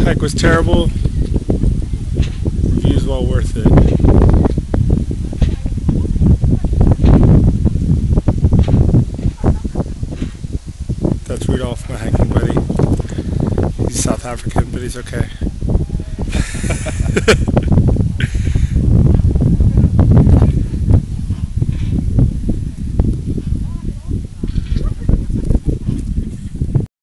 hike was terrible. Review's well worth it. That's Rudolph, my hiking buddy. He's South African, but he's okay.